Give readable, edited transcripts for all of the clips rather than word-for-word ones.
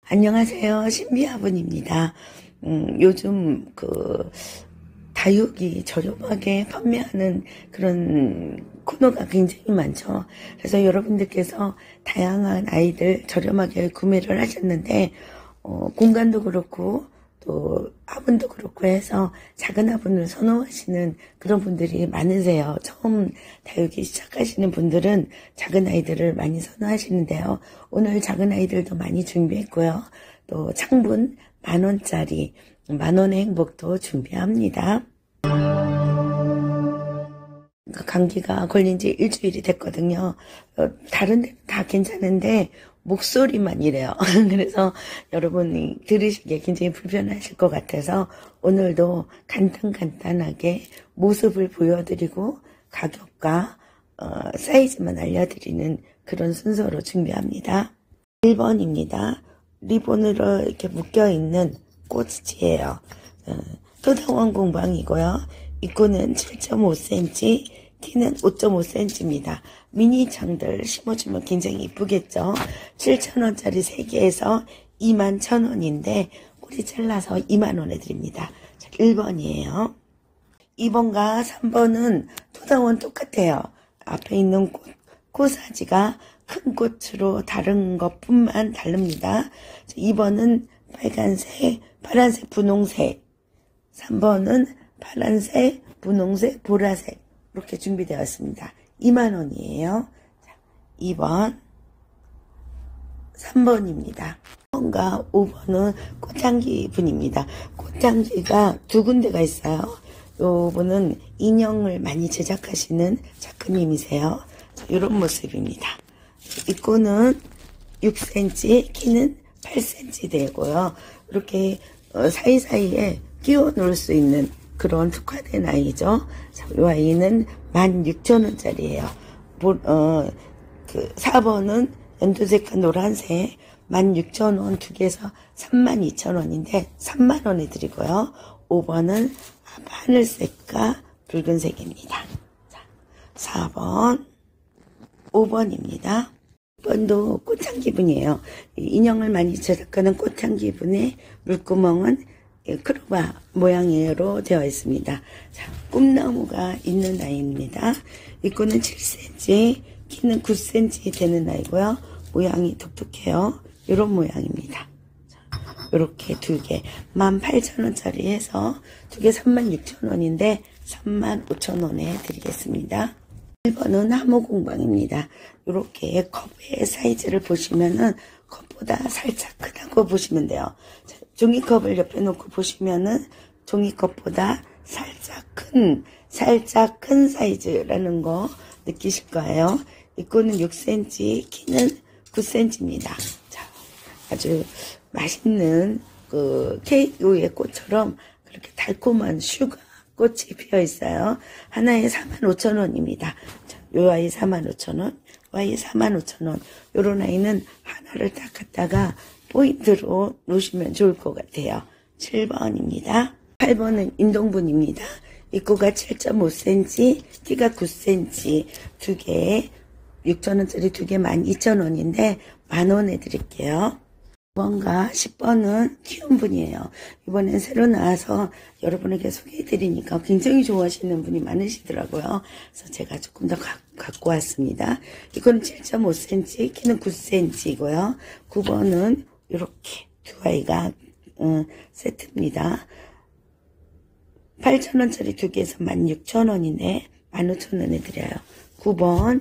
안녕하세요. 신비아분입니다. 요즘 다육이 저렴하게 판매하는 그런 코너가 굉장히 많죠. 그래서 여러분들께서 다양한 아이들 저렴하게 구매를 하셨는데, 공간도 그렇고, 또 화분도 그렇고 해서 작은 화분을 선호하시는 그런 분들이 많으세요. 처음 다육이 시작하시는 분들은 작은 아이들을 많이 선호하시는데요. 오늘 작은 아이들도 많이 준비했고요. 또 창분 10,000원짜리 10,000원의 행복도 준비합니다. 감기가 걸린 지 일주일이 됐거든요. 다른 데는 다 괜찮은데 목소리만 이래요. 그래서 여러분이 들으시기에 굉장히 불편하실 것 같아서 오늘도 간단하게 모습을 보여드리고 가격과 사이즈만 알려드리는 그런 순서로 준비합니다. 1번입니다. 리본으로 이렇게 묶여있는 꽃이에요. 토다원 공방이고요. 입구는 7.5cm, 키는 5.5cm입니다. 미니 창들 심어주면 굉장히 이쁘겠죠. 7,000원짜리 3개에서 21,000원인데 꼬리 잘라서 20,000원에 드립니다. 자, 1번이에요. 2번과 3번은 토다원 똑같아요. 앞에 있는 코사지가 큰 꽃으로 다른 것뿐만 다릅니다. 자, 2번은 빨간색, 파란색, 분홍색. 3번은 파란색, 분홍색, 보라색 이렇게 준비되었습니다. 20,000원이에요. 2번, 3번입니다. 4번과 5번은 꽃향기 분입니다. 꽃향기가 두 군데가 있어요. 요분은 인형을 많이 제작하시는 작가님이세요. 이런 모습입니다. 입구는 6cm, 키는 8cm 되고요. 이렇게 사이사이에 끼워 놓을 수 있는 그런 특화된 아이죠. 이 아이는 16,000원짜리예요. 4번은 연두색과 노란색 16,000원 두 개에서 32,000원인데 30,000원에 드리고요. 5번은 하늘색과 붉은색입니다. 자, 4번, 5번입니다. 5번도 꽃향기 분이에요. 인형을 많이 제작하는 꽃향기 분의 물구멍은 크로바 모양으로 되어 있습니다. 자, 꿈나무가 있는 아이입니다. 입구는 7cm, 키는 9cm 되는 아이고요. 모양이 독특해요. 이런 모양입니다. 이렇게 두 개 18,000원짜리 해서 두 개 36,000원인데 35,000원에 드리겠습니다. 1번은 하모공방입니다. 이렇게 컵의 사이즈를 보시면은 컵보다 살짝 크다고 보시면 돼요. 자, 종이컵을 옆에 놓고 보시면은 종이컵보다 살짝 큰 사이즈라는 거 느끼실 거예요. 입구는 6cm, 키는 9cm입니다. 자, 아주 맛있는 케이크의 꽃처럼 그렇게 달콤한 슈가 꽃이 피어 있어요. 하나에 45,000원입니다. 요 아이 45,000원, 요 아이 45,000원. 요런 아이는 하나를 딱 갖다가 포인트로 놓으시면 좋을 것 같아요. 7번입니다. 8번은 인동분입니다. 입구가 7.5cm, 키가 9cm, 두 개 6,000원짜리 두 개 12,000원인데 10,000원에 드릴게요. 9번과 10번은 키움분이에요. 이번엔 새로 나와서 여러분에게 소개해드리니까 굉장히 좋아하시는 분이 많으시더라고요. 그래서 제가 조금 더 갖고 왔습니다. 이거는 7.5cm, 키는 9cm이고요. 9번은 이렇게 두 아이가 세트입니다. 8,000원짜리 두 개에서 16,000원인데 15,000원에 드려요. 9번,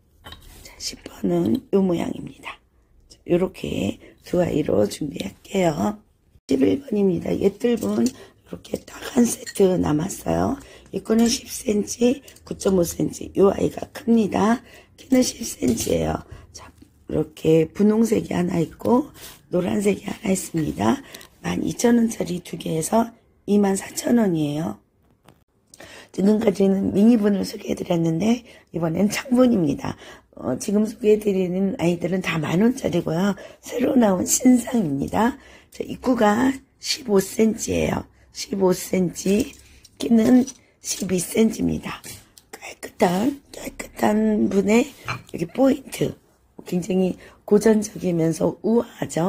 10번은 이 모양입니다. 이렇게 두 아이로 준비할게요. 11번입니다. 예뜰분 이렇게 딱 한 세트 남았어요. 입구는 10cm, 9.5cm. 이 아이가 큽니다. 키는 10cm예요. 자, 이렇게 분홍색이 하나 있고 노란색이 하나 있습니다. 12,000원짜리 두 개에서 24,000원이에요. 지금까지는 미니분을 소개해드렸는데 이번엔 창분입니다. 지금 소개해드리는 아이들은 다 10,000원짜리고요. 새로 나온 신상입니다. 입구가 15cm예요. 15cm, 키는 12cm입니다. 깨끗한 분의 여기 포인트. 굉장히 고전적이면서 우아하죠.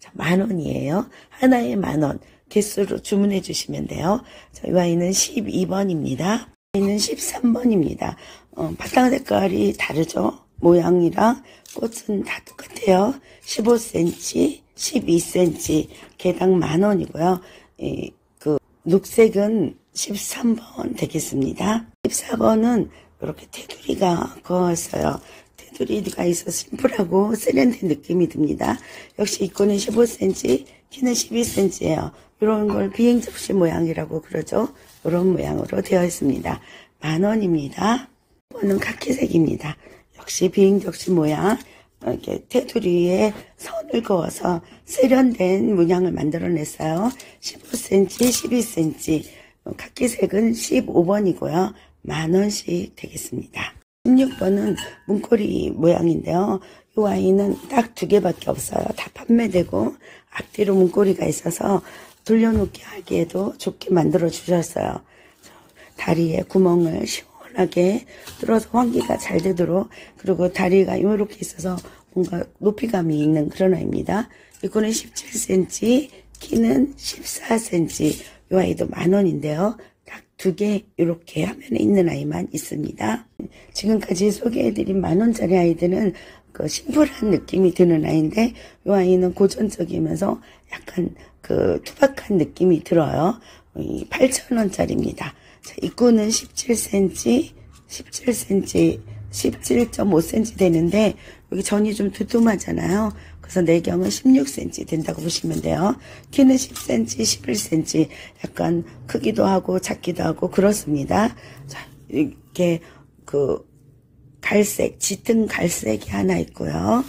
자, 10,000원이에요. 하나에 10,000원. 개수로 주문해 주시면 돼요. 자, 이 아이는 12번입니다. 이 아이는 13번입니다. 바탕 색깔이 다르죠? 모양이랑 꽃은 다 똑같아요. 15cm, 12cm, 개당 10,000원이고요. 그 녹색은 13번 되겠습니다. 14번은 이렇게 테두리가 그었어요. 테두리가 있어 심플하고 세련된 느낌이 듭니다. 역시 입구는 15cm, 키는 12cm예요. 이런 걸 비행 접시 모양이라고 그러죠. 이런 모양으로 되어 있습니다. 10,000원입니다. 이거는 카키색입니다. 역시 비행 접시 모양, 이렇게 테두리에 선을 그어서 세련된 문양을 만들어냈어요. 15cm, 12cm, 카키색은 15번이고요. 10,000원씩 되겠습니다. 16번은 문고리 모양인데요. 이 아이는 딱 2개밖에 없어요. 다 판매되고 앞뒤로 문고리가 있어서 돌려놓기 하기에도 좋게 만들어 주셨어요. 다리에 구멍을 시원하게 뚫어서 환기가 잘 되도록, 그리고 다리가 이렇게 있어서 뭔가 높이감이 있는 그런 아이입니다. 이거는 17cm, 키는 14cm. 이 아이도 10,000원인데요. 딱 2개 이렇게 화면에 있는 아이만 있습니다. 지금까지 소개해드린 10,000원짜리 아이들은 그 심플한 느낌이 드는 아이인데, 이 아이는 고전적이면서 약간 그 투박한 느낌이 들어요. 8,000원짜리입니다. 자, 입구는 17cm, 17cm, 17.5cm 되는데, 여기 전이 좀 두툼하잖아요. 그래서 내경은 16cm 된다고 보시면 돼요. 키는 10cm, 11cm, 약간 크기도 하고 작기도 하고 그렇습니다. 자, 이렇게 그 갈색, 짙은 갈색이 하나 있고요.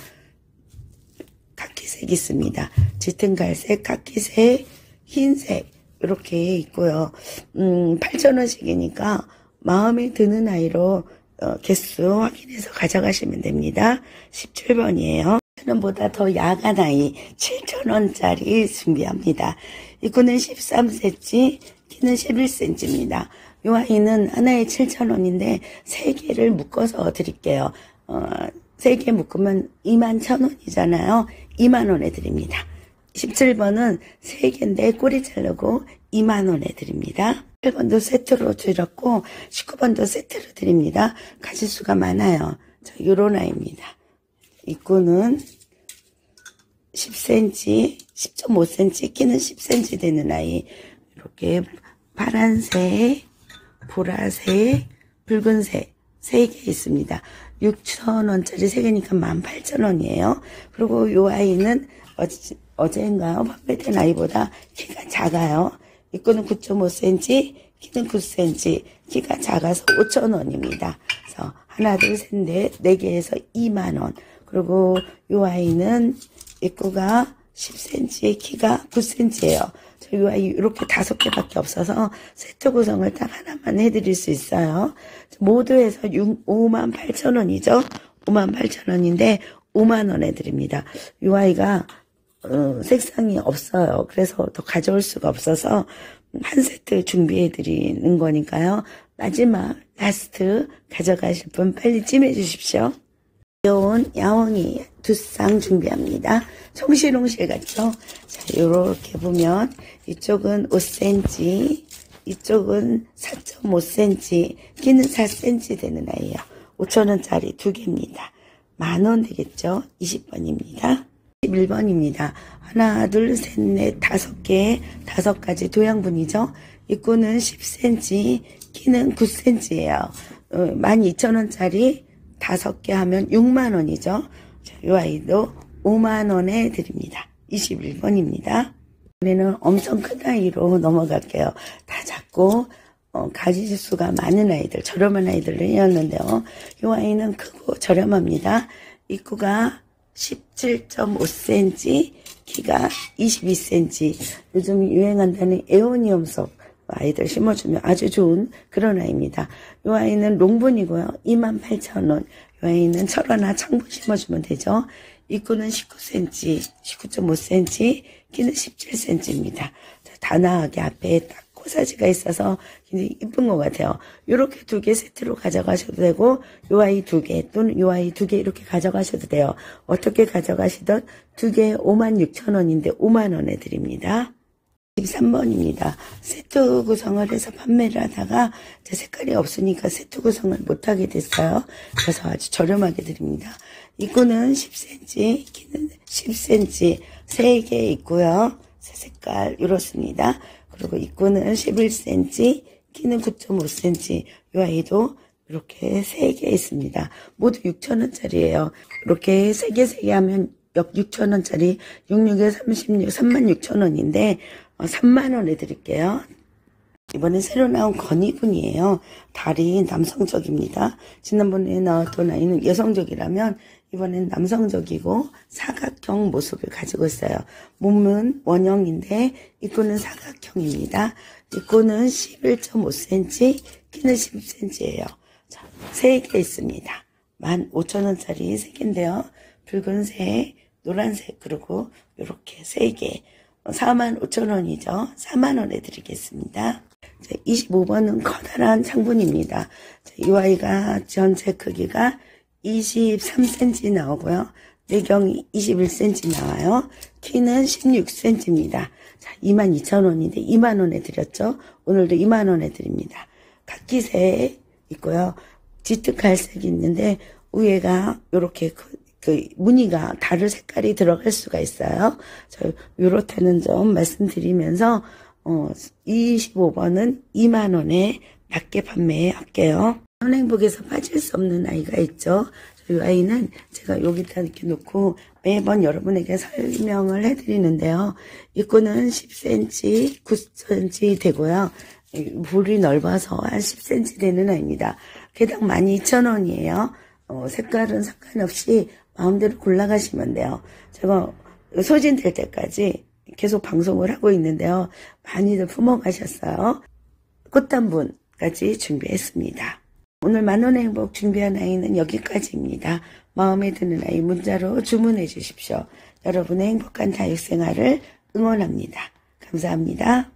카키색 있습니다. 짙은 갈색, 카키색, 흰색 이렇게 있고요. 8,000원씩이니까 마음에 드는 아이로 개수 확인해서 가져가시면 됩니다. 17번이에요. 1,000원보다 더 야간 아이 7,000원짜리 준비합니다. 입구는 13cm, 키는 11cm입니다. 이 아이는 하나에 7,000원인데 3개를 묶어서 드릴게요. 3개 묶으면 21,000원이잖아요. 20,000원에 드립니다. 17번은 3개인데 꼬리 자르고 20,000원에 드립니다. 8번도 세트로 드렸고 19번도 세트로 드립니다. 가지수가 많아요. 자, 요런 아이입니다. 입구는 10cm, 10.5cm, 키는 10cm 되는 아이. 이렇게 파란색, 보라색, 붉은색 3개 있습니다. 6,000원짜리 3개니까 18,000원이에요. 그리고 이 아이는 어제인가요? 판매된 아이보다 키가 작아요. 입구는 9.5cm, 키는 9cm, 키가 작아서 5,000원입니다. 그래서 하나, 둘, 셋, 넷, 4개에서 20,000원. 그리고 이 아이는 입구가 10cm, 키가 9cm예요. 이 아이 이렇게 5개밖에 없어서 세트 구성을 딱 하나만 해드릴 수 있어요. 모두 해서 58,000원이죠. 58,000원인데 50,000원에 드립니다. 이 아이가 색상이 없어요. 그래서 더 가져올 수가 없어서 한 세트 준비해 드리는 거니까요. 마지막 라스트 가져가실 분 빨리 찜해 주십시오. 귀여운 야옹이 2쌍 준비합니다. 송실홍실 같죠? 자, 요렇게 보면 이쪽은 5cm, 이쪽은 4.5cm, 키는 4cm 되는 아이예요. 5,000원짜리 2개입니다. 10,000원 되겠죠? 20번입니다. 21번입니다. 하나, 둘, 셋, 넷, 5개, 5가지 도형분이죠. 입구는 10cm, 키는 9cm예요. 12,000원짜리 5개 하면 60,000원이죠. 이 아이도 50,000원에 드립니다. 21번입니다. 이번에는 엄청 큰 아이로 넘어갈게요. 다 작고 가지수가 많은 아이들, 저렴한 아이들을 해왔는데요. 이 아이는 크고 저렴합니다. 입구가 17.5cm, 키가 22cm. 요즘 유행한다는 에오니엄 속 아이들 심어주면 아주 좋은 그런 아이입니다. 이 아이는 롱분이고요. 28,000원. 이 아이는 철화나 창분 심어주면 되죠. 입구는 19cm, 19.5cm, 키는 17cm입니다. 단아하게 앞에 딱 코사지가 있어서 굉장히 이쁜 것 같아요. 이렇게 2개 세트로 가져가셔도 되고 요 아이 2개 또는 요 아이 2개 이렇게 가져가셔도 돼요. 어떻게 가져가시던 2개 56,000원인데 5만원에 드립니다. 13번입니다. 세트 구성을 해서 판매를 하다가 제 색깔이 없으니까 세트 구성을 못하게 됐어요. 그래서 아주 저렴하게 드립니다. 입구는 10cm, 키는 10cm 3개 있고요. 새 색깔 이렇습니다. 그리고 입구는 11cm, 키는 9.5cm. 이 아이도 이렇게 3개 있습니다. 모두 6,000원짜리예요. 이렇게 3개 하면 역 6,000원짜리 66에 36, 36,000원인데 3만원에 드릴게요. 이번에 새로 나온 건이분이에요. 다리 남성적입니다. 지난번에 나왔던 아이는 여성적이라면 이번엔 남성적이고 사각형 모습을 가지고 있어요. 몸은 원형인데 입구는 사각형입니다. 입구는 11.5cm, 키는 10cm예요. 자, 3개 있습니다. 15,000원짜리 3개인데요. 붉은색, 노란색, 그리고 이렇게 3개. 45,000원이죠. 4만원에 드리겠습니다. 25번은 커다란 창분입니다. 이 아이가 전체 크기가 23cm 나오고요. 내경이 21cm 나와요. 키는 16cm입니다. 자, 22,000원인데 2만원에 드렸죠. 오늘도 2만원에 드립니다. 카키색 있고요. 짙은 갈색이 있는데 위에가 이렇게 그 무늬가 다른 색깔이 들어갈 수가 있어요. 저 요렇다는 점 말씀드리면서 25번은 2만원에 낮게 판매할게요. 현행복에서 빠질 수 없는 아이가 있죠. 이 아이는 제가 여기다 이렇게 놓고 매번 여러분에게 설명을 해드리는데요. 입구는 10cm, 9cm 되고요. 볼이 넓어서 한 10cm 되는 아이입니다. 개당 12,000원이에요. 색깔은 상관없이 마음대로 골라가시면 돼요. 제가 소진될 때까지 계속 방송을 하고 있는데요. 많이들 품어가셨어요. 꽃단분까지 준비했습니다. 오늘 만원의 행복 준비한 아이는 여기까지입니다. 마음에 드는 아이 문자로 주문해 주십시오. 여러분의 행복한 다육생활을 응원합니다. 감사합니다.